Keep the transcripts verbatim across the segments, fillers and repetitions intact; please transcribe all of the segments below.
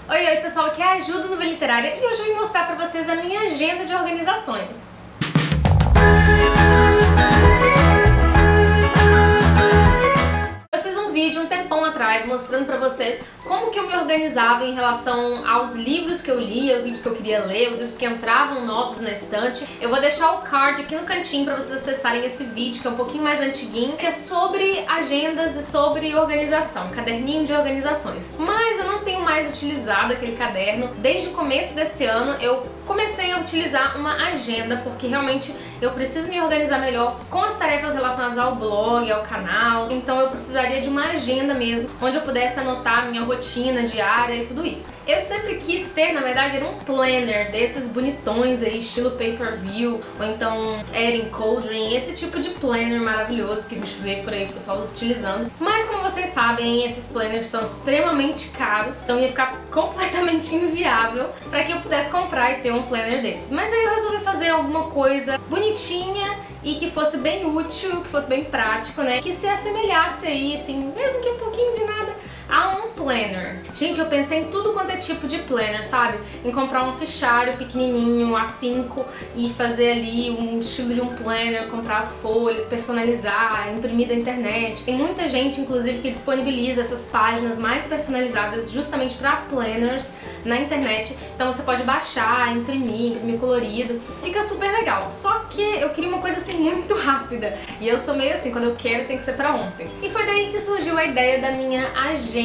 Oi, oi pessoal, aqui é a Ju do Nuvem Literária e hoje eu vim mostrar pra vocês a minha agenda de organizações. Eu fiz um vídeo um tempão atrás mostrando pra vocês como que eu me organizava em relação aos livros que eu lia, os livros que eu queria ler, os livros que entravam novos na estante. Eu vou deixar o card aqui no cantinho pra vocês acessarem esse vídeo, que é um pouquinho mais antiguinho, que é sobre agendas e sobre organização, caderninho de organizações. Mas eu não tenho mais utilizado aquele caderno. Desde o começo desse ano eu comecei a utilizar uma agenda, porque realmente eu preciso me organizar melhor com as tarefas relacionadas ao blog, ao canal. Então eu precisaria de uma agenda mesmo, onde eu pudesse anotar a minha rotina diária e tudo isso. Eu sempre quis ter, na verdade, era um planner desses bonitões aí, estilo pay-per-view, ou então Erin Cauldron, esse tipo de planner maravilhoso que a gente vê por aí o pessoal utilizando. Mas como vocês sabem, esses planners são extremamente caros, então ia ficar completamente inviável para que eu pudesse comprar e ter um planner desses. Mas aí eu resolvi fazer alguma coisa bonitinha e que fosse bem útil, que fosse bem prático, né? Que se assemelhasse aí, assim, mesmo que um pouquinho de nada, a um planner. Gente, eu pensei em tudo quanto é tipo de planner, sabe? Em comprar um fichário pequenininho, A cinco, e fazer ali um estilo de um planner, comprar as folhas, personalizar, imprimir da internet. Tem muita gente, inclusive, que disponibiliza essas páginas mais personalizadas justamente para planners na internet. Então você pode baixar, imprimir, imprimir colorido. Fica super legal. Só que eu queria uma coisa assim muito rápida. E eu sou meio assim, quando eu quero tem que ser pra ontem. E foi daí que surgiu a ideia da minha agenda.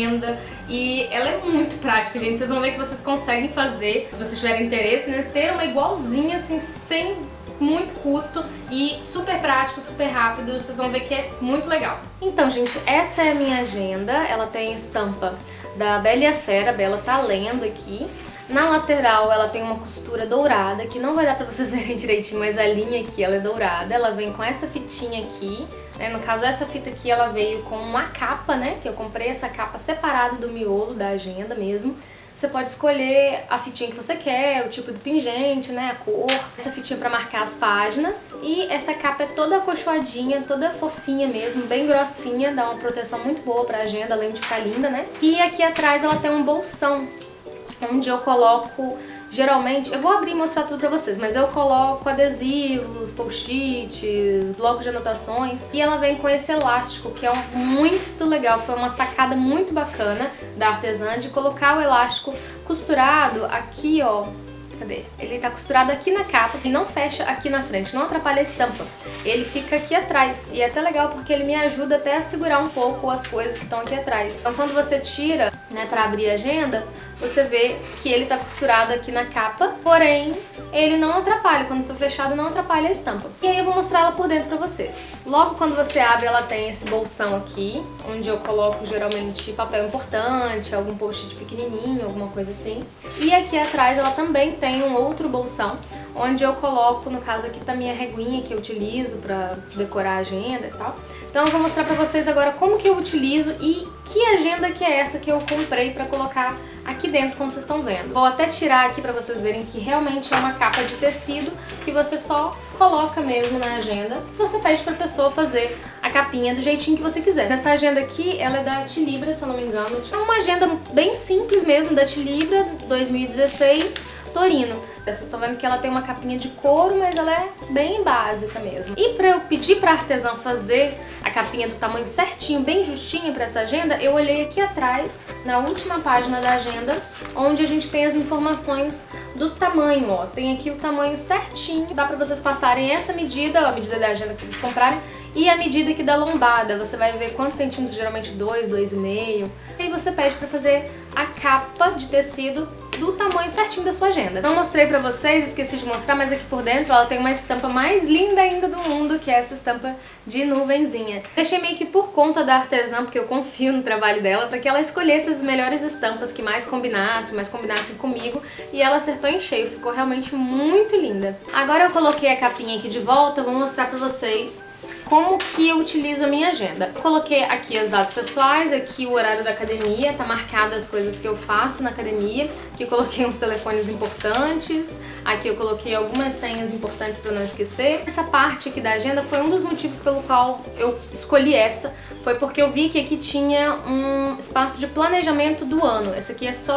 E ela é muito prática, gente. Vocês vão ver que vocês conseguem fazer, se vocês tiverem interesse, né? Ter uma igualzinha, assim, sem muito custo e super prático, super rápido. Vocês vão ver que é muito legal. Então, gente, essa é a minha agenda. Ela tem estampa da Bela e a Fera. A Bela tá lendo aqui. Na lateral ela tem uma costura dourada, que não vai dar pra vocês verem direitinho, mas a linha aqui ela é dourada. Ela vem com essa fitinha aqui, né? No caso essa fita aqui ela veio com uma capa, né? Que eu comprei essa capa separada do miolo da agenda mesmo. Você pode escolher a fitinha que você quer, o tipo do pingente, né, a cor. Essa fitinha pra marcar as páginas. E essa capa é toda acolchoadinha, toda fofinha mesmo, bem grossinha, dá uma proteção muito boa pra agenda, além de ficar linda, né? E aqui atrás ela tem um bolsão, onde eu coloco, geralmente, eu vou abrir e mostrar tudo pra vocês, mas eu coloco adesivos, post-its, blocos de anotações, e ela vem com esse elástico, que é um, muito legal, foi uma sacada muito bacana da artesã de colocar o elástico costurado aqui, ó. Cadê? Ele tá costurado aqui na capa e não fecha aqui na frente, não atrapalha a estampa. Ele fica aqui atrás e é até legal porque ele me ajuda até a segurar um pouco as coisas que estão aqui atrás. Então quando você tira, né, pra abrir a agenda, você vê que ele tá costurado aqui na capa, porém ele não atrapalha, quando tá fechado não atrapalha a estampa. E aí eu vou mostrar ela por dentro pra vocês. Logo quando você abre ela tem esse bolsão aqui, onde eu coloco geralmente papel importante, algum post-it pequenininho, alguma coisa assim. E aqui atrás ela também tem um outro bolsão, onde eu coloco, no caso aqui tá minha reguinha que eu utilizo pra decorar a agenda e tal. Então eu vou mostrar pra vocês agora como que eu utilizo e que agenda que é essa que eu comprei pra colocar aqui dentro, como vocês estão vendo. Vou até tirar aqui pra vocês verem que realmente é uma capa de tecido que você só coloca mesmo na agenda. Você pede pra pessoa fazer a capinha do jeitinho que você quiser. Essa agenda aqui, ela é da Tilibra, se eu não me engano. É uma agenda bem simples mesmo, da Tilibra, dois mil e dezesseis, Torino. Vocês estão vendo que ela tem uma capinha de couro, mas ela é bem básica mesmo. E pra eu pedir pra artesã fazer a capinha do tamanho certinho, bem justinha pra essa agenda, eu olhei aqui atrás, na última página da agenda, onde a gente tem as informações do tamanho, ó. Tem aqui o tamanho certinho, dá pra vocês passarem essa medida, ó, a medida da agenda que vocês comprarem, e a medida aqui da lombada. Você vai ver quantos centímetros, geralmente dois, dois e meio. E aí você pede pra fazer a capa de tecido do tamanho certinho da sua agenda. Não mostrei pra vocês, esqueci de mostrar, mas aqui por dentro ela tem uma estampa mais linda ainda do mundo, que é essa estampa de nuvenzinha. Deixei meio que por conta da artesã, porque eu confio no trabalho dela, pra que ela escolhesse as melhores estampas que mais combinassem, mais combinassem comigo, e ela acertou em cheio, ficou realmente muito linda. Agora eu coloquei a capinha aqui de volta, vou mostrar pra vocês como que eu utilizo a minha agenda. Eu coloquei aqui os dados pessoais, aqui o horário da academia, tá marcado as coisas que eu faço na academia, aqui eu coloquei uns telefones importantes, aqui eu coloquei algumas senhas importantes para não esquecer. Essa parte aqui da agenda foi um dos motivos pelo qual eu escolhi essa, foi porque eu vi que aqui tinha um espaço de planejamento do ano. Esse aqui é só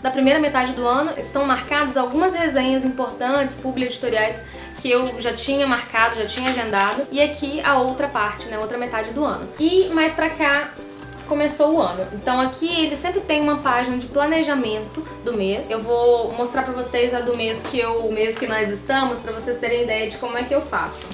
da primeira metade do ano estão marcadas algumas resenhas importantes, publi editoriais, que eu já tinha marcado, já tinha agendado, e aqui a outra parte, né, outra metade do ano. E mais pra cá começou o ano. Então aqui ele sempre tem uma página de planejamento do mês. Eu vou mostrar pra vocês a do mês que eu, o mês que nós estamos, pra vocês terem ideia de como é que eu faço.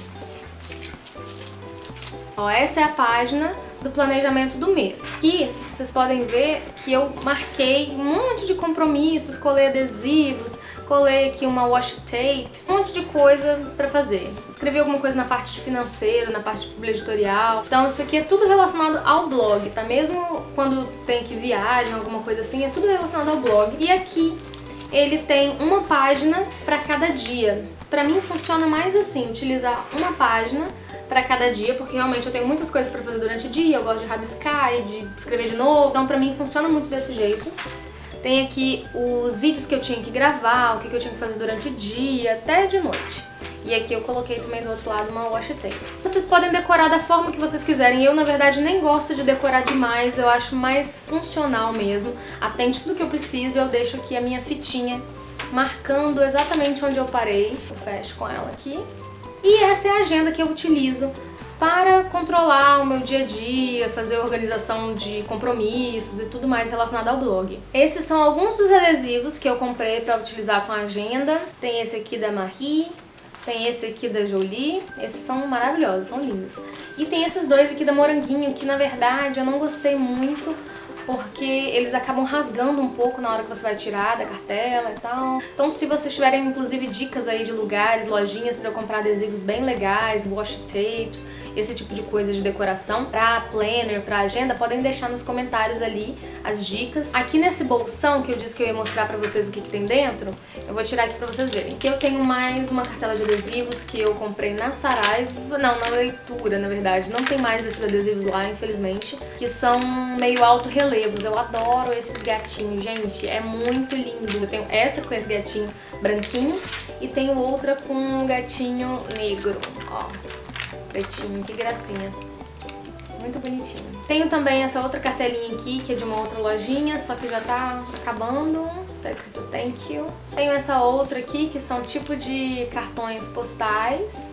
Ó, essa é a página do planejamento do mês. Aqui vocês podem ver que eu marquei um monte de compromissos, colei adesivos, colei aqui uma washi tape, um monte de coisa pra fazer. Escrevi alguma coisa na parte financeira, na parte de editorial. Então isso aqui é tudo relacionado ao blog, tá? Mesmo quando tem que viagem, alguma coisa assim, é tudo relacionado ao blog. E aqui ele tem uma página pra cada dia. Pra mim funciona mais assim, utilizar uma página pra cada dia, porque realmente eu tenho muitas coisas pra fazer durante o dia, eu gosto de rabiscar e de escrever de novo, então pra mim funciona muito desse jeito. Tem aqui os vídeos que eu tinha que gravar, o que eu tinha que fazer durante o dia, até de noite. E aqui eu coloquei também do outro lado uma washi tape. Vocês podem decorar da forma que vocês quiserem. Eu, na verdade, nem gosto de decorar demais, eu acho mais funcional mesmo. Atende tudo que eu preciso e eu deixo aqui a minha fitinha marcando exatamente onde eu parei. Eu fecho com ela aqui. E essa é a agenda que eu utilizo para controlar o meu dia a dia, fazer organização de compromissos e tudo mais relacionado ao blog. Esses são alguns dos adesivos que eu comprei para utilizar com a agenda. Tem esse aqui da Marie, tem esse aqui da Jolie, esses são maravilhosos, são lindos. E tem esses dois aqui da Moranguinho, que na verdade eu não gostei muito, porque eles acabam rasgando um pouco na hora que você vai tirar da cartela e tal. Então se vocês tiverem inclusive dicas aí de lugares, lojinhas pra eu comprar adesivos bem legais, washi tapes, esse tipo de coisa de decoração pra planner, pra agenda, podem deixar nos comentários ali as dicas. Aqui nesse bolsão que eu disse que eu ia mostrar pra vocês o que, que tem dentro, eu vou tirar aqui pra vocês verem. Aqui eu tenho mais uma cartela de adesivos que eu comprei na Saraiva, não, na Leitura na verdade, não tem mais esses adesivos lá, infelizmente, que são meio alto relevo. Eu adoro esses gatinhos, gente, é muito lindo. Eu tenho essa com esse gatinho branquinho e tenho outra com um gatinho negro, ó, pretinho, que gracinha. Muito bonitinho. Tenho também essa outra cartelinha aqui, que é de uma outra lojinha, só que já tá acabando, tá escrito thank you. Tenho essa outra aqui, que são tipo de cartões postais.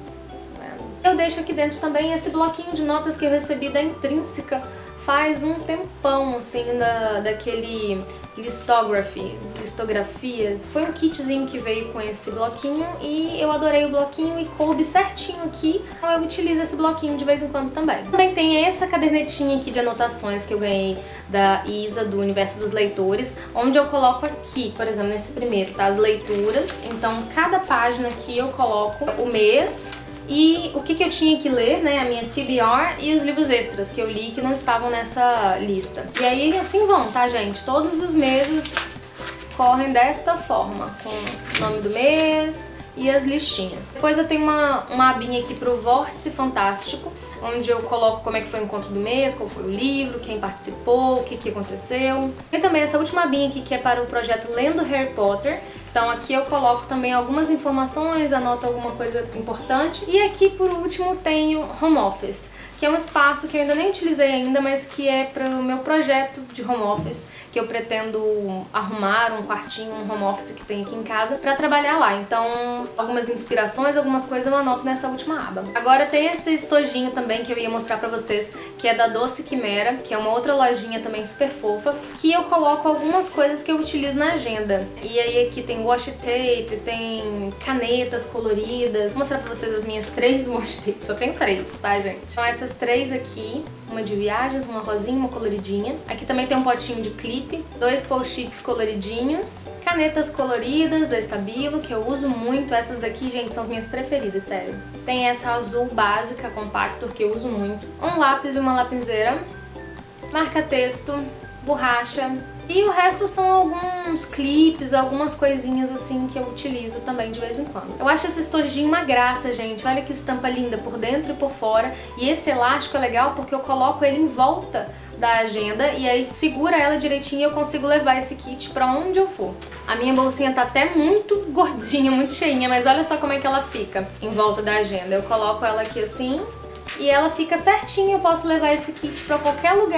Eu deixo aqui dentro também esse bloquinho de notas que eu recebi da Intrínseca faz um tempão, assim, da, daquele listography, listografia. Foi um kitzinho que veio com esse bloquinho e eu adorei o bloquinho e coube certinho aqui. Então eu utilizo esse bloquinho de vez em quando também. Também tem essa cadernetinha aqui de anotações que eu ganhei da Isa, do Universo dos Leitores, onde eu coloco aqui, por exemplo, nesse primeiro, tá? As leituras. Então, cada página aqui eu coloco o mês, e o que, que eu tinha que ler, né, a minha T B R e os livros extras que eu li que não estavam nessa lista. E aí assim vão, tá, gente? Todos os meses correm desta forma, com o nome do mês e as listinhas. Depois eu tenho uma, uma abinha aqui pro Vórtice Fantástico, onde eu coloco como é que foi o encontro do mês, qual foi o livro, quem participou, o que, que aconteceu. Tem também essa última abinha aqui que é para o projeto Lendo Harry Potter. Então aqui eu coloco também algumas informações, anoto alguma coisa importante. E aqui por último tenho Home Office, que é um espaço que eu ainda nem utilizei ainda, mas que é para o meu projeto de home office, que eu pretendo arrumar um quartinho, um home office que tem aqui em casa para trabalhar lá. Então algumas inspirações, algumas coisas eu anoto nessa última aba. Agora tem esse estojinho também que eu ia mostrar pra vocês, que é da Doce Quimera, que é uma outra lojinha também super fofa, que eu coloco algumas coisas que eu utilizo na agenda. E aí aqui tem washi tape, tem canetas coloridas. Vou mostrar pra vocês as minhas três washi tapes, só tenho três, tá, gente? Então essas três aqui, uma de viagens, uma rosinha e uma coloridinha. Aqui também tem um potinho de clipe, dois post-its coloridinhos, canetas coloridas da Stabilo, que eu uso muito. Essas daqui, gente, são as minhas preferidas, sério. Tem essa azul básica, compactor, que eu uso muito. Um lápis e uma lapiseira, marca-texto, borracha. E o resto são alguns clipes, algumas coisinhas assim que eu utilizo também de vez em quando. Eu acho esse estojinho uma graça, gente. Olha que estampa linda por dentro e por fora. E esse elástico é legal porque eu coloco ele em volta da agenda e aí segura ela direitinho e eu consigo levar esse kit pra onde eu for. A minha bolsinha tá até muito gordinha, muito cheinha, mas olha só como é que ela fica em volta da agenda. Eu coloco ela aqui assim e ela fica certinha. Eu posso levar esse kit pra qualquer lugar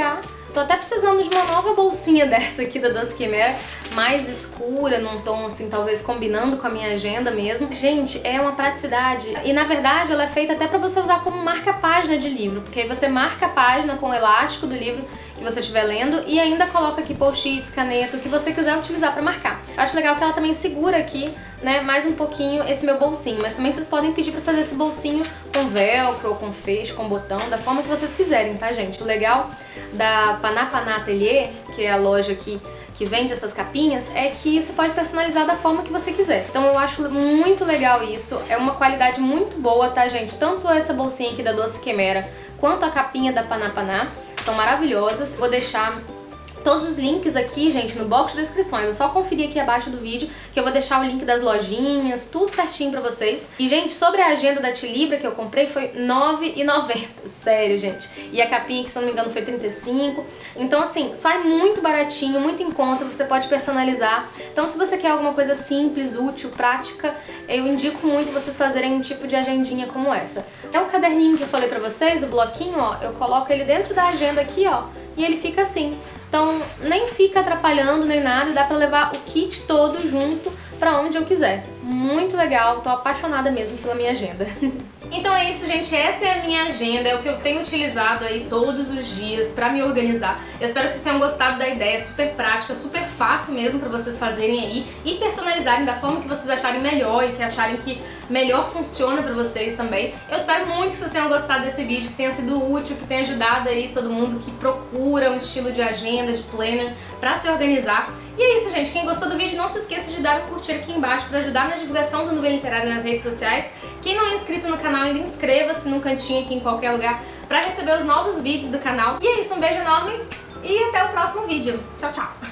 Tô até precisando de uma nova bolsinha dessa aqui da Doce Quimera, mais escura, num tom assim, talvez combinando com a minha agenda mesmo. Gente, é uma praticidade e na verdade ela é feita até pra você usar como marca-página de livro, porque aí você marca a página com o elástico do livro que você estiver lendo e ainda coloca aqui post-its, caneta, o que você quiser utilizar pra marcar. Acho legal que ela também segura aqui, né, mais um pouquinho esse meu bolsinho, mas também vocês podem pedir pra fazer esse bolsinho com velcro, com fecho, com botão, da forma que vocês quiserem, tá, gente? O legal da Paná Paná Atelier, que é a loja aqui que vende essas capinhas, é que você pode personalizar da forma que você quiser. Então eu acho muito legal isso, é uma qualidade muito boa, tá, gente? Tanto essa bolsinha aqui da Doce Quimera, quanto a capinha da Paná Paná, são maravilhosas. Vou deixar todos os links aqui, gente, no box de descrições. É só conferir aqui abaixo do vídeo que eu vou deixar o link das lojinhas, tudo certinho pra vocês. E, gente, sobre a agenda da Tilibra que eu comprei foi nove reais e noventa centavos. Sério, gente. E a capinha, que se não me engano, foi trinta e cinco reais. Então, assim, sai muito baratinho, muito em conta, você pode personalizar. Então, se você quer alguma coisa simples, útil, prática, eu indico muito vocês fazerem um tipo de agendinha como essa. É o caderninho que eu falei pra vocês, o bloquinho, ó, eu coloco ele dentro da agenda aqui, ó, e ele fica assim. Então nem fica atrapalhando nem nada, dá pra levar o kit todo junto pra onde eu quiser. Muito legal, tô apaixonada mesmo pela minha agenda. Então é isso, gente, essa é a minha agenda, é o que eu tenho utilizado aí todos os dias pra me organizar. Eu espero que vocês tenham gostado da ideia, super prática, super fácil mesmo pra vocês fazerem aí e personalizarem da forma que vocês acharem melhor e que acharem que melhor funciona pra vocês também. Eu espero muito que vocês tenham gostado desse vídeo, que tenha sido útil, que tenha ajudado aí todo mundo que procura um estilo de agenda, de planner pra se organizar. E é isso, gente. Quem gostou do vídeo, não se esqueça de dar o curtir aqui embaixo para ajudar na divulgação do Nuvem Literária nas redes sociais. Quem não é inscrito no canal, ainda inscreva-se no cantinho aqui em qualquer lugar para receber os novos vídeos do canal. E é isso, um beijo enorme e até o próximo vídeo. Tchau, tchau!